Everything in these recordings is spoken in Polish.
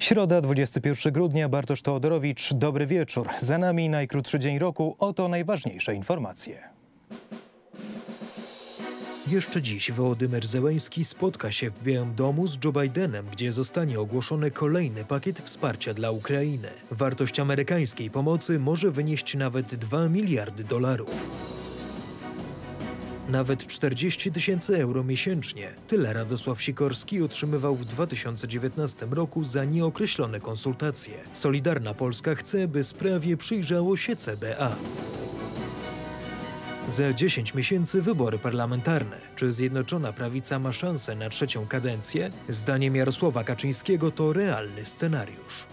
Środa, 21 grudnia, Bartosz Teodorowicz. Dobry wieczór. Za nami najkrótszy dzień roku. Oto najważniejsze informacje. Jeszcze dziś Wołodymyr Zełenski spotka się w Białym Domu z Joe Bidenem, gdzie zostanie ogłoszony kolejny pakiet wsparcia dla Ukrainy. Wartość amerykańskiej pomocy może wynieść nawet $2 miliardy. Nawet 40 000 euro miesięcznie. Tyle Radosław Sikorski otrzymywał w 2019 roku za nieokreślone konsultacje. Solidarna Polska chce, by sprawie przyjrzało się CBA. Za 10 miesięcy wybory parlamentarne. Czy Zjednoczona Prawica ma szansę na trzecią kadencję? Zdaniem Jarosława Kaczyńskiego to realny scenariusz.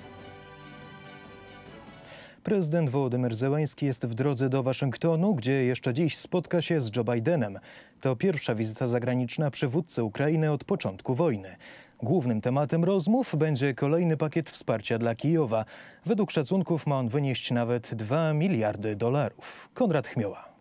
Prezydent Wołodymyr Zełenski jest w drodze do Waszyngtonu, gdzie jeszcze dziś spotka się z Joe Bidenem. To pierwsza wizyta zagraniczna przywódcy Ukrainy od początku wojny. Głównym tematem rozmów będzie kolejny pakiet wsparcia dla Kijowa. Według szacunków ma on wynieść nawet $2 miliardy. Konrad Chmioła.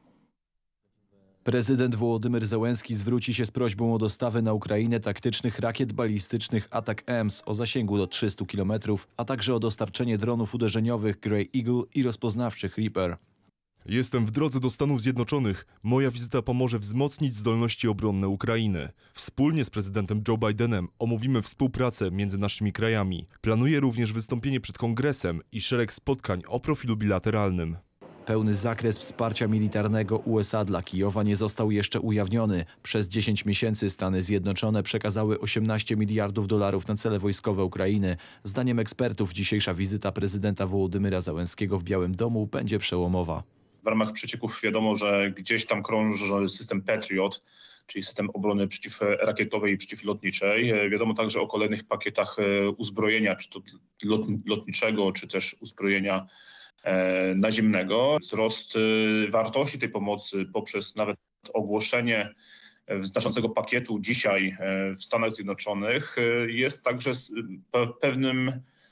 Prezydent Wołodymyr Zełenski zwróci się z prośbą o dostawę na Ukrainę taktycznych rakiet balistycznych Attack-Ems o zasięgu do 300 km, a także o dostarczenie dronów uderzeniowych Grey Eagle i rozpoznawczych Reaper. Jestem w drodze do Stanów Zjednoczonych. Moja wizyta pomoże wzmocnić zdolności obronne Ukrainy. Wspólnie z prezydentem Joe Bidenem omówimy współpracę między naszymi krajami. Planuję również wystąpienie przed Kongresem i szereg spotkań o profilu bilateralnym. Pełny zakres wsparcia militarnego USA dla Kijowa nie został jeszcze ujawniony. Przez 10 miesięcy Stany Zjednoczone przekazały $18 miliardów na cele wojskowe Ukrainy. Zdaniem ekspertów dzisiejsza wizyta prezydenta Wołodymyra Zełenskiego w Białym Domu będzie przełomowa. W ramach przecieków wiadomo, że gdzieś tam krąży system Patriot, czyli system obrony przeciwrakietowej i przeciwlotniczej. Wiadomo także o kolejnych pakietach uzbrojenia, czy to lotniczego, czy też uzbrojenia naziemnego. Wzrost wartości tej pomocy poprzez nawet ogłoszenie znaczącego pakietu dzisiaj w Stanach Zjednoczonych jest także pewnym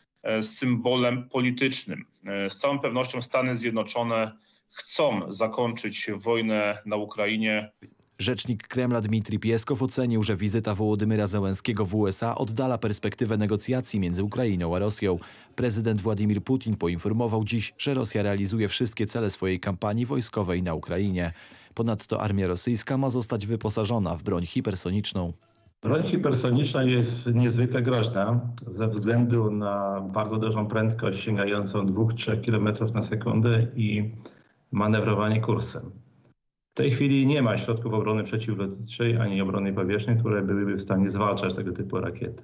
symbolem politycznym. Z całą pewnością Stany Zjednoczone chcą zakończyć wojnę na Ukrainie. Rzecznik Kremla Dmitrij Pieskow ocenił, że wizyta Wołodymyra Zełenskiego w USA oddala perspektywę negocjacji między Ukrainą a Rosją. Prezydent Władimir Putin poinformował dziś, że Rosja realizuje wszystkie cele swojej kampanii wojskowej na Ukrainie. Ponadto armia rosyjska ma zostać wyposażona w broń hipersoniczną. Broń hipersoniczna jest niezwykle groźna ze względu na bardzo dużą prędkość sięgającą 2-3 km na sekundę i manewrowanie kursem. W tej chwili nie ma środków obrony przeciwlotniczej ani obrony powietrznej, które byłyby w stanie zwalczać tego typu rakiety.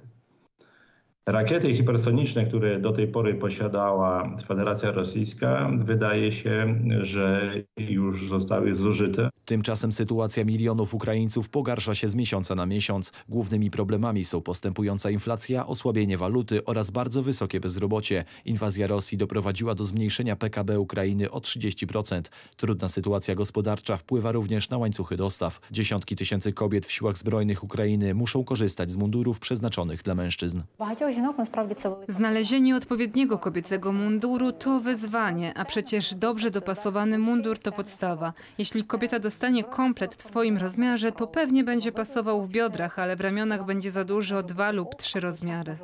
Rakiety hipersoniczne, które do tej pory posiadała Federacja Rosyjska, wydaje się, że już zostały zużyte. Tymczasem sytuacja milionów Ukraińców pogarsza się z miesiąca na miesiąc. Głównymi problemami są postępująca inflacja, osłabienie waluty oraz bardzo wysokie bezrobocie. Inwazja Rosji doprowadziła do zmniejszenia PKB Ukrainy o 30%. Trudna sytuacja gospodarcza wpływa również na łańcuchy dostaw. Dziesiątki tysięcy kobiet w siłach zbrojnych Ukrainy muszą korzystać z mundurów przeznaczonych dla mężczyzn. Znalezienie odpowiedniego kobiecego munduru to wyzwanie, a przecież dobrze dopasowany mundur to podstawa. Jeśli kobieta dostanie komplet w swoim rozmiarze, to pewnie będzie pasował w biodrach, ale w ramionach będzie za duży o 2 lub 3 rozmiary.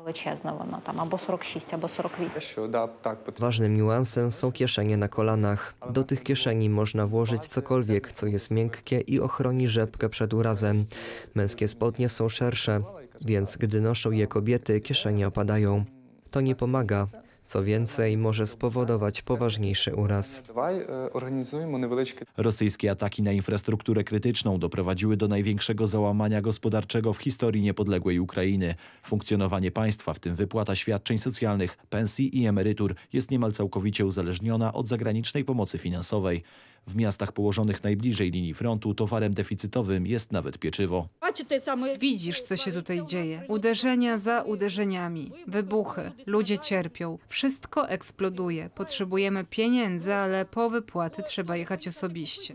Ważnym niuansem są kieszenie na kolanach. Do tych kieszeni można włożyć cokolwiek, co jest miękkie i ochroni rzepkę przed urazem. Męskie spodnie są szersze, więc gdy noszą je kobiety, kieszenie opadają. To nie pomaga. Co więcej, może spowodować poważniejszy uraz. Rosyjskie ataki na infrastrukturę krytyczną doprowadziły do największego załamania gospodarczego w historii niepodległej Ukrainy. Funkcjonowanie państwa, w tym wypłata świadczeń socjalnych, pensji i emerytur, jest niemal całkowicie uzależniona od zagranicznej pomocy finansowej. W miastach położonych najbliżej linii frontu towarem deficytowym jest nawet pieczywo. Widzisz, co się tutaj dzieje. Uderzenia za uderzeniami, wybuchy, ludzie cierpią. Wszystko eksploduje. Potrzebujemy pieniędzy, ale po wypłaty trzeba jechać osobiście.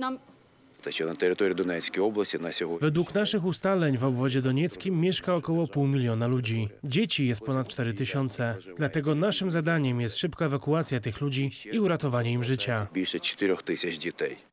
Według naszych ustaleń w obwodzie donieckim mieszka około 500 000 ludzi. Dzieci jest ponad 4000. Dlatego naszym zadaniem jest szybka ewakuacja tych ludzi i uratowanie im życia.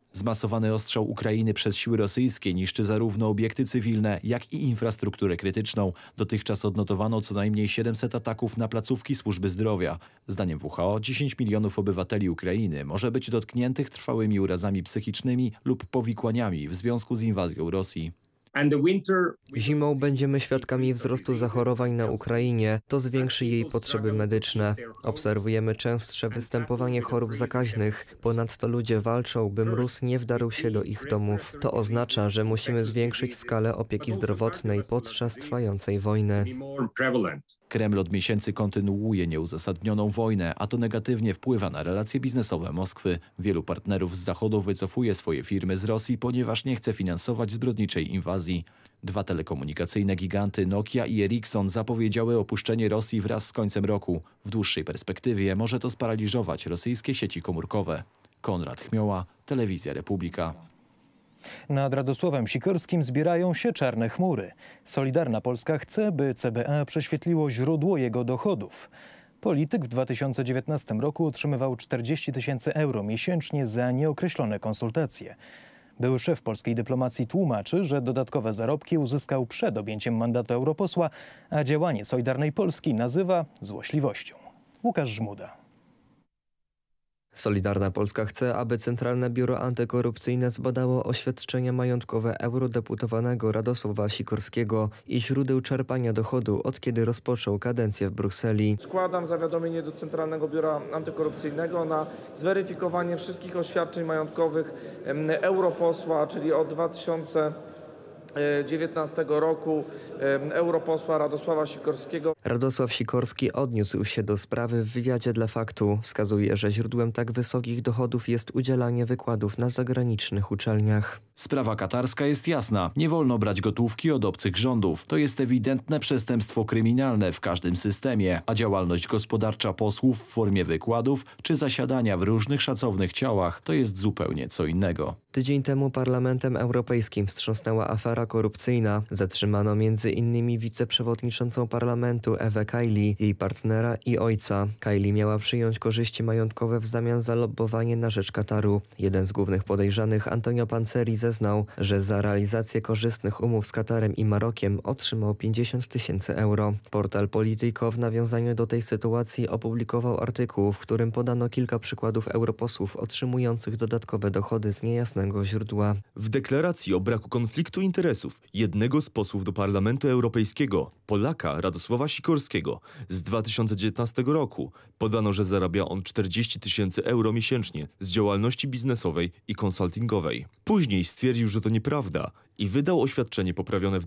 Zmasowany ostrzał Ukrainy przez siły rosyjskie niszczy zarówno obiekty cywilne, jak i infrastrukturę krytyczną. Dotychczas odnotowano co najmniej 700 ataków na placówki służby zdrowia. Zdaniem WHO 10 milionów obywateli Ukrainy może być dotkniętych trwałymi urazami psychicznymi lub powikłaniami w związku z inwazją Rosji. Zimą będziemy świadkami wzrostu zachorowań na Ukrainie. To zwiększy jej potrzeby medyczne. Obserwujemy częstsze występowanie chorób zakaźnych. Ponadto ludzie walczą, by mróz nie wdarł się do ich domów. To oznacza, że musimy zwiększyć skalę opieki zdrowotnej podczas trwającej wojny. Kreml od miesięcy kontynuuje nieuzasadnioną wojnę, a to negatywnie wpływa na relacje biznesowe Moskwy. Wielu partnerów z Zachodu wycofuje swoje firmy z Rosji, ponieważ nie chce finansować zbrodniczej inwazji. Dwa telekomunikacyjne giganty Nokia i Ericsson zapowiedziały opuszczenie Rosji wraz z końcem roku. W dłuższej perspektywie może to sparaliżować rosyjskie sieci komórkowe. Konrad Chmioła, Telewizja Republika. Nad Radosławem Sikorskim zbierają się czarne chmury. Solidarna Polska chce, by CBA prześwietliło źródło jego dochodów. Polityk w 2019 roku otrzymywał 40 000 euro miesięcznie za nieokreślone konsultacje. Były szef polskiej dyplomacji tłumaczy, że dodatkowe zarobki uzyskał przed objęciem mandatu europosła, a działanie Solidarnej Polski nazywa złośliwością. Łukasz Żmuda. Solidarna Polska chce, aby Centralne Biuro Antykorupcyjne zbadało oświadczenia majątkowe eurodeputowanego Radosława Sikorskiego i źródeł czerpania dochodu, od kiedy rozpoczął kadencję w Brukseli. Składam zawiadomienie do Centralnego Biura Antykorupcyjnego na zweryfikowanie wszystkich oświadczeń majątkowych europosła, czyli od 2019 roku europosła Radosława Sikorskiego. Radosław Sikorski odniósł się do sprawy w wywiadzie dla Faktu. Wskazuje, że źródłem tak wysokich dochodów jest udzielanie wykładów na zagranicznych uczelniach. Sprawa katarska jest jasna. Nie wolno brać gotówki od obcych rządów. To jest ewidentne przestępstwo kryminalne w każdym systemie, a działalność gospodarcza posłów w formie wykładów czy zasiadania w różnych szacownych ciałach to jest zupełnie co innego. Tydzień temu Parlamentem Europejskim wstrząsnęła afera korupcyjna. Zatrzymano m.in. wiceprzewodniczącą parlamentu Ewę Kaili, jej partnera i ojca. Kaili miała przyjąć korzyści majątkowe w zamian za lobbowanie na rzecz Kataru. Jeden z głównych podejrzanych, Antonio Panceri, zeznał, że za realizację korzystnych umów z Katarem i Marokiem otrzymał 50 000 euro. Portal Politico w nawiązaniu do tej sytuacji opublikował artykuł, w którym podano kilka przykładów europosłów otrzymujących dodatkowe dochody z niejasnego źródła. W deklaracji o braku konfliktu interesów jednego z posłów do Parlamentu Europejskiego, Polaka Radosława Sikorskiego, z 2019 roku podano, że zarabia on 40 000 euro miesięcznie z działalności biznesowej i konsultingowej. Później stwierdził, że to nieprawda i wydał oświadczenie poprawione w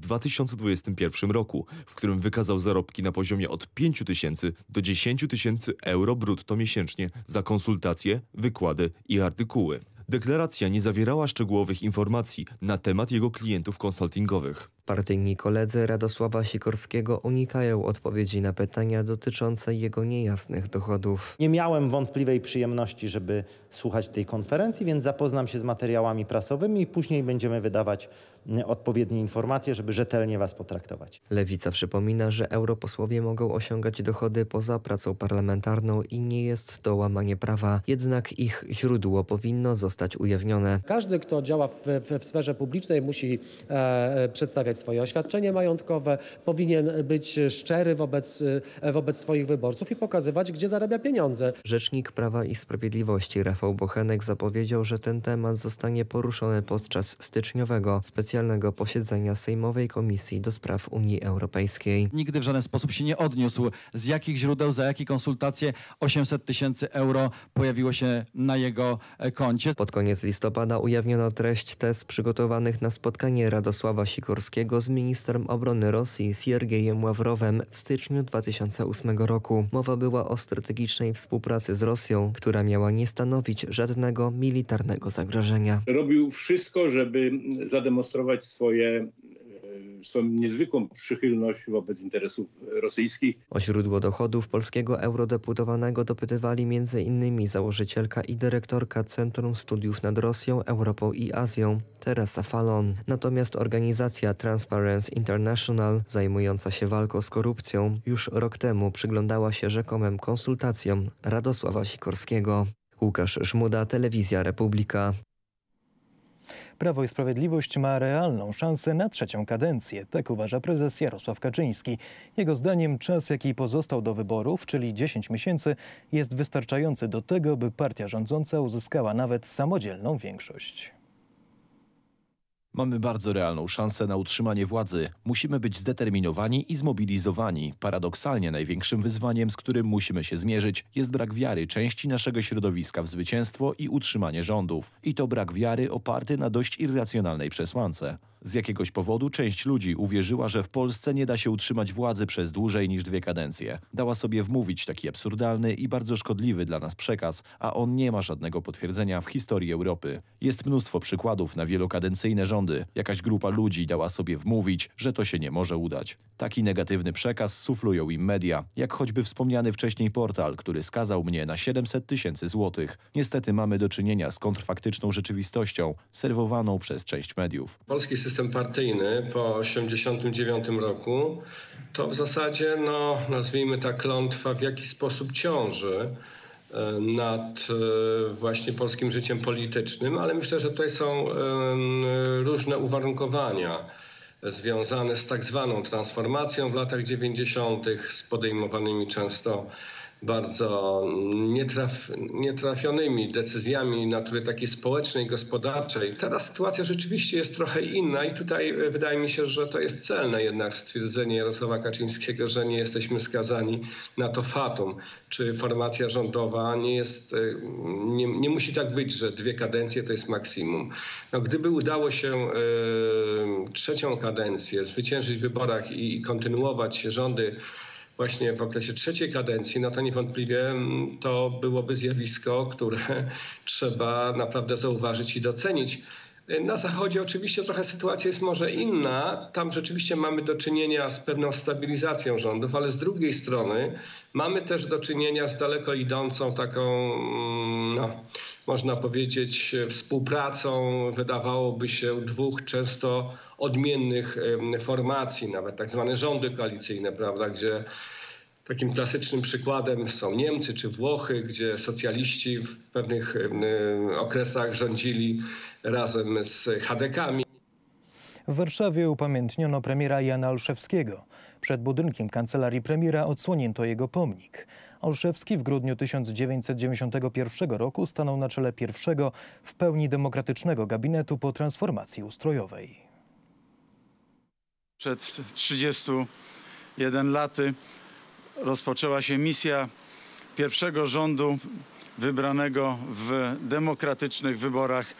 2021 roku, w którym wykazał zarobki na poziomie od 5 000 do 10 000 euro brutto miesięcznie za konsultacje, wykłady i artykuły. Deklaracja nie zawierała szczegółowych informacji na temat jego klientów konsultingowych. Partyjni koledzy Radosława Sikorskiego unikają odpowiedzi na pytania dotyczące jego niejasnych dochodów. Nie miałem wątpliwej przyjemności, żeby słuchać tej konferencji, więc zapoznam się z materiałami prasowymi i później będziemy wydawać odpowiednie informacje, żeby rzetelnie was potraktować. Lewica przypomina, że europosłowie mogą osiągać dochody poza pracą parlamentarną i nie jest to łamanie prawa, jednak ich źródło powinno zostać ujawnione. Każdy, kto działa w sferze publicznej, musi przedstawiać swoje oświadczenie majątkowe, powinien być szczery wobec swoich wyborców i pokazywać, gdzie zarabia pieniądze. Rzecznik Prawa i Sprawiedliwości Rafał Bochenek zapowiedział, że ten temat zostanie poruszony podczas styczniowego specjalnego posiedzenia Sejmowej Komisji do Spraw Unii Europejskiej. Nigdy w żaden sposób się nie odniósł, z jakich źródeł, za jakie konsultacje 800 000 euro pojawiło się na jego koncie. Pod koniec listopada ujawniono treść tez przygotowanych na spotkanie Radosława Sikorskiego z ministrem obrony Rosji Siergiejem Ławrowem w styczniu 2008 roku. Mowa była o strategicznej współpracy z Rosją, która miała nie stanowić żadnego militarnego zagrożenia. Robił wszystko, żeby zademonstrować swoją niezwykłą przychylność wobec interesów rosyjskich. O źródło dochodów polskiego eurodeputowanego dopytywali m.in. założycielka i dyrektorka Centrum Studiów nad Rosją, Europą i Azją, Teresa Fallon. Natomiast organizacja Transparency International, zajmująca się walką z korupcją, już rok temu przyglądała się rzekomym konsultacjom Radosława Sikorskiego. Łukasz Żmuda, Telewizja Republika. Prawo i Sprawiedliwość ma realną szansę na trzecią kadencję. Tak uważa prezes Jarosław Kaczyński. Jego zdaniem czas, jaki pozostał do wyborów, czyli 10 miesięcy, jest wystarczający do tego, by partia rządząca uzyskała nawet samodzielną większość. Mamy bardzo realną szansę na utrzymanie władzy. Musimy być zdeterminowani i zmobilizowani. Paradoksalnie największym wyzwaniem, z którym musimy się zmierzyć, jest brak wiary części naszego środowiska w zwycięstwo i utrzymanie rządów. I to brak wiary oparty na dość irracjonalnej przesłance. Z jakiegoś powodu część ludzi uwierzyła, że w Polsce nie da się utrzymać władzy przez dłużej niż 2 kadencje. Dała sobie wmówić taki absurdalny i bardzo szkodliwy dla nas przekaz, a on nie ma żadnego potwierdzenia w historii Europy. Jest mnóstwo przykładów na wielokadencyjne rządy. Jakaś grupa ludzi dała sobie wmówić, że to się nie może udać. Taki negatywny przekaz suflują im media, jak choćby wspomniany wcześniej portal, który skazał mnie na 700 000 złotych. Niestety mamy do czynienia z kontrfaktyczną rzeczywistością, serwowaną przez część mediów. Polski system partyjny po 1989 roku to w zasadzie, nazwijmy ta klątwa, w jaki sposób ciąży nad właśnie polskim życiem politycznym, ale myślę, że tutaj są różne uwarunkowania związane z tak zwaną transformacją w latach 90., z podejmowanymi często bardzo nietrafionymi decyzjami natury takiej społecznej, gospodarczej. Teraz sytuacja rzeczywiście jest trochę inna i tutaj wydaje mi się, że to jest celne jednak stwierdzenie Jarosława Kaczyńskiego, że nie jesteśmy skazani na to fatum. Czy formacja rządowa nie musi tak być, że 2 kadencje to jest maksimum. Gdyby udało się trzecią kadencję zwyciężyć w wyborach i kontynuować rządy właśnie w okresie trzeciej kadencji, to niewątpliwie to byłoby zjawisko, które trzeba naprawdę zauważyć i docenić. Na Zachodzie oczywiście trochę sytuacja jest może inna. Tam rzeczywiście mamy do czynienia z pewną stabilizacją rządów, ale z drugiej strony mamy też do czynienia z daleko idącą taką, można powiedzieć, współpracą, wydawałoby się, 2 często odmiennych formacji, nawet tak zwane rządy koalicyjne, prawda, gdzie takim klasycznym przykładem są Niemcy czy Włochy, gdzie socjaliści w pewnych okresach rządzili razem z chadekami. W Warszawie upamiętniono premiera Jana Olszewskiego. Przed budynkiem kancelarii premiera odsłonięto jego pomnik. Olszewski w grudniu 1991 roku stanął na czele pierwszego w pełni demokratycznego gabinetu po transformacji ustrojowej. Przed 31 laty rozpoczęła się misja pierwszego rządu wybranego w demokratycznych wyborach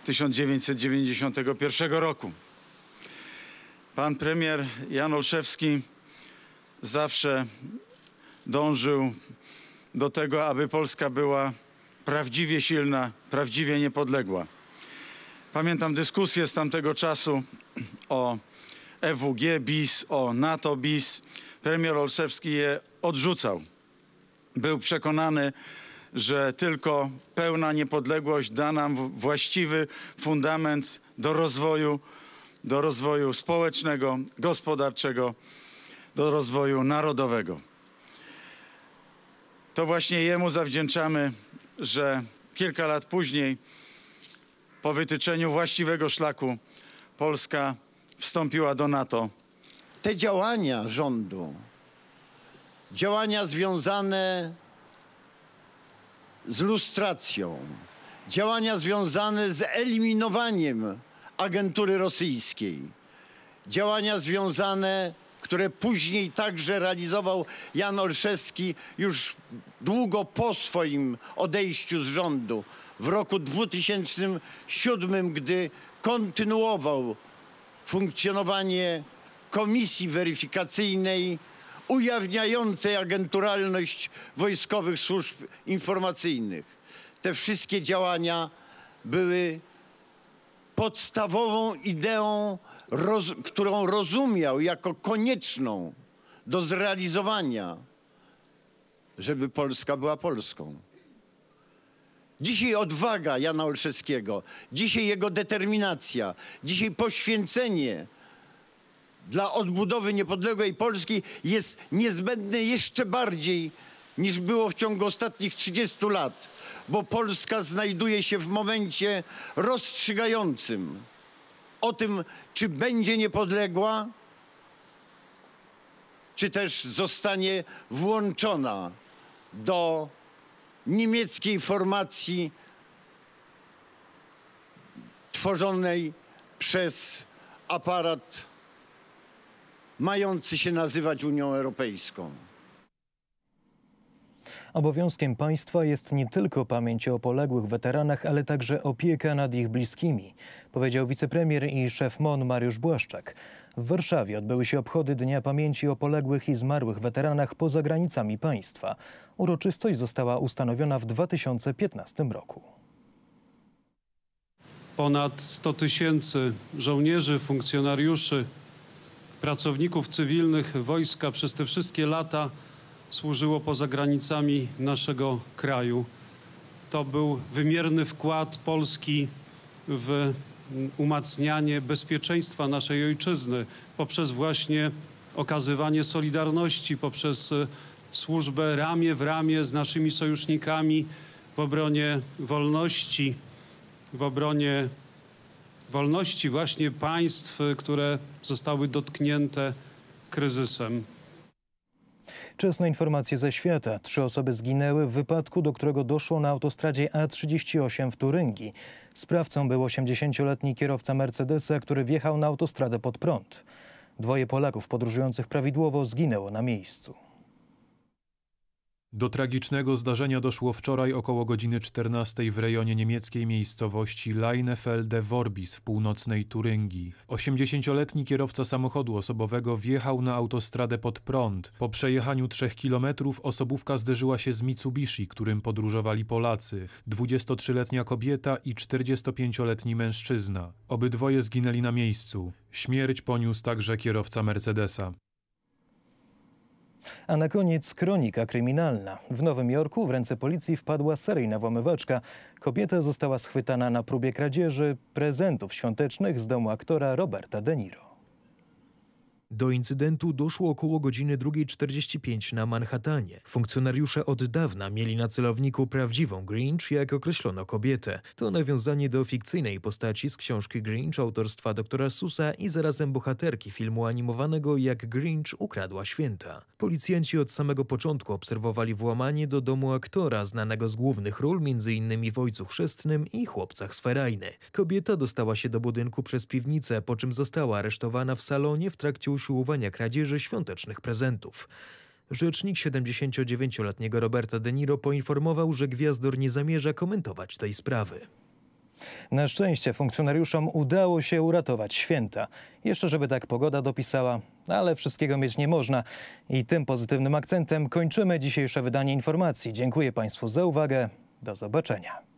1991 roku. Pan premier Jan Olszewski zawsze dążył do tego, aby Polska była prawdziwie silna, prawdziwie niepodległa. Pamiętam dyskusję z tamtego czasu o EWG bis, o NATO bis. Premier Olszewski je odrzucał. Był przekonany, że tylko pełna niepodległość da nam właściwy fundament do rozwoju społecznego, gospodarczego, do rozwoju narodowego. To właśnie jemu zawdzięczamy, że kilka lat później, po wytyczeniu właściwego szlaku, Polska wstąpiła do NATO. Te działania rządu, działania związane z lustracją, działania związane z eliminowaniem agentury rosyjskiej, działania związane, które później także realizował Jan Olszewski już długo po swoim odejściu z rządu, w roku 2007, gdy kontynuował funkcjonowanie komisji weryfikacyjnej ujawniającej agenturalność wojskowych służb informacyjnych. Te wszystkie działania były podstawową ideą, którą rozumiał jako konieczną do zrealizowania, żeby Polska była Polską. Dzisiaj odwaga Jana Olszewskiego, dzisiaj jego determinacja, dzisiaj poświęcenie dla odbudowy niepodległej Polski jest niezbędne jeszcze bardziej niż było w ciągu ostatnich 30 lat. bo Polska znajduje się w momencie rozstrzygającym o tym, czy będzie niepodległa, czy też zostanie włączona do niemieckiej formacji tworzonej przez aparat mający się nazywać Unią Europejską. Obowiązkiem państwa jest nie tylko pamięć o poległych weteranach, ale także opieka nad ich bliskimi, powiedział wicepremier i szef MON Mariusz Błaszczak. W Warszawie odbyły się obchody Dnia Pamięci o poległych i zmarłych weteranach poza granicami państwa. Uroczystość została ustanowiona w 2015 roku. Ponad 100 000 żołnierzy, funkcjonariuszy, pracowników cywilnych wojska przez te wszystkie lata służyło poza granicami naszego kraju. To był wymierny wkład Polski w umacnianie bezpieczeństwa naszej ojczyzny poprzez właśnie okazywanie solidarności, poprzez służbę ramię w ramię z naszymi sojusznikami w obronie wolności, w obronie wolności właśnie państw, które zostały dotknięte kryzysem. Czas na informacje ze świata. 3 osoby zginęły w wypadku, do którego doszło na autostradzie A38 w Turyngii. Sprawcą był 80-letni kierowca Mercedesa, który wjechał na autostradę pod prąd. 2 Polaków podróżujących prawidłowo zginęło na miejscu. Do tragicznego zdarzenia doszło wczoraj około godziny 14 w rejonie niemieckiej miejscowości Leinefelde-Worbis w północnej Turyngii. 80-letni kierowca samochodu osobowego wjechał na autostradę pod prąd. Po przejechaniu 3 kilometrów osobówka zderzyła się z Mitsubishi, którym podróżowali Polacy. 23-letnia kobieta i 45-letni mężczyzna. Obydwoje zginęli na miejscu. Śmierć poniósł także kierowca Mercedesa. A na koniec kronika kryminalna. W Nowym Jorku w ręce policji wpadła seryjna włamywaczka. Kobieta została schwytana na próbie kradzieży prezentów świątecznych z domu aktora Roberta De Niro. Do incydentu doszło około godziny 2:45 na Manhattanie. Funkcjonariusze od dawna mieli na celowniku prawdziwą Grinch, jak określono kobietę. To nawiązanie do fikcyjnej postaci z książki Grinch autorstwa doktora Susa i zarazem bohaterki filmu animowanego Jak Grinch ukradła święta. Policjanci od samego początku obserwowali włamanie do domu aktora znanego z głównych ról m.in. w Ojcu Chrzestnym i Chłopcach z Ferajny. Kobieta dostała się do budynku przez piwnicę, po czym została aresztowana w salonie w trakcie usiłowania kradzieży świątecznych prezentów. Rzecznik 79-letniego Roberta De Niro poinformował, że gwiazdor nie zamierza komentować tej sprawy. Na szczęście funkcjonariuszom udało się uratować święta. Jeszcze żeby tak pogoda dopisała, ale wszystkiego mieć nie można. I tym pozytywnym akcentem kończymy dzisiejsze wydanie informacji. Dziękuję Państwu za uwagę. Do zobaczenia.